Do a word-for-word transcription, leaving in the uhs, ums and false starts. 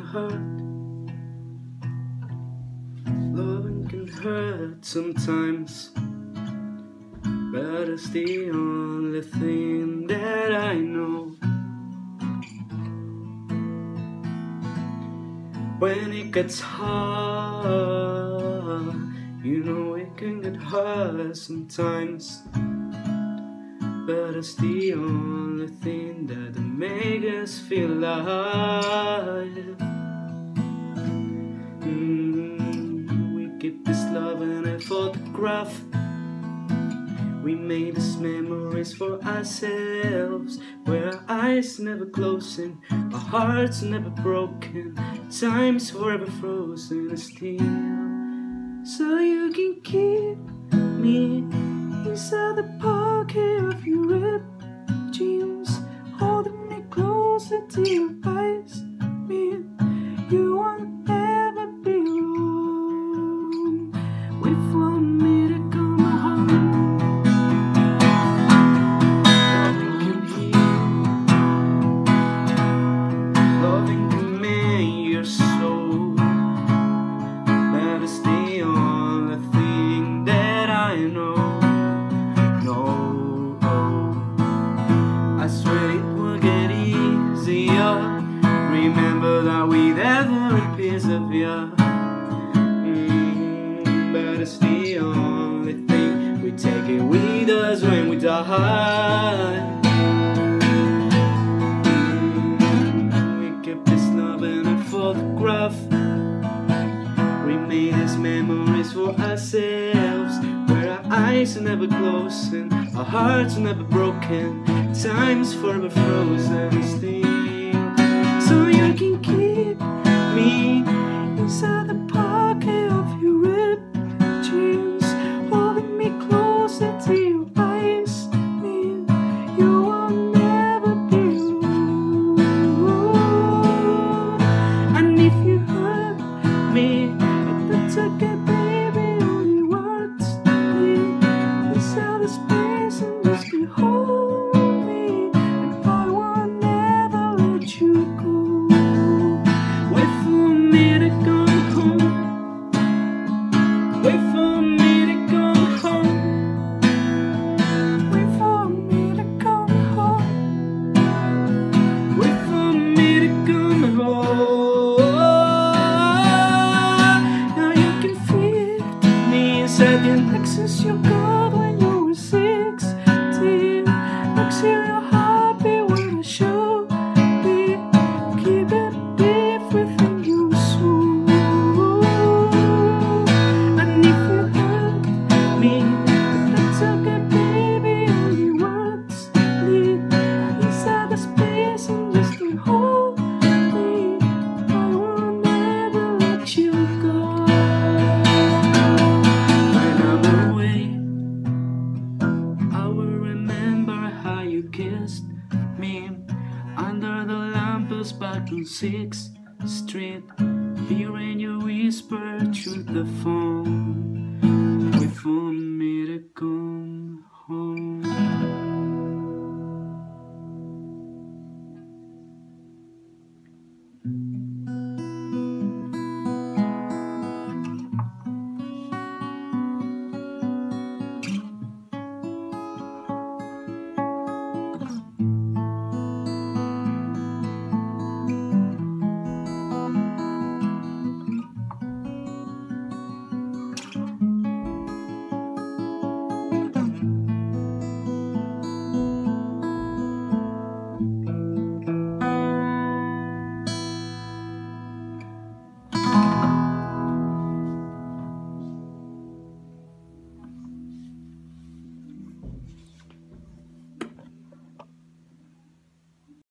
hurt. Loving can hurt sometimes, but it's the only thing that I know. When it gets hard, you know it can get hard sometimes, but it's the only thing that makes us feel alive. mm, We keep this love in a photograph. We made these memories for ourselves, where our eyes never closing, our hearts never broken, time's forever frozen still. So you can keep me inside the pocket of your ripped jeans, holding me closer to your eyes. Me, you won't ever be alone. Wait for me to come home. Loving can heal, loving can mend your soul. That is the only thing that I know. I swear it will get easier. Remember that we every piece of you. mm, But it's the only thing, we take it with us when we die. mm, We keep this love in a photograph. We made these memories for ourselves, where our eyes are never closing, our hearts are never broken, time's forever frozen still. So you can keep me inside the pocket of your ripped jeans, holding me closer to your eyes. Me, you will never be alone. And if you hurt me, that's okay, baby. Only words need this out of space and just behold. Wait for me to come home. Wait for me to come home. Wait for me to come home. Now you can feel me inside the Lexus you got when you were sixteen. Next year you're happy when I should be. Keep it deep within your soul. Kissed me under the lamppost back on sixth street, hearing you whisper through the phone. Wait for me to come.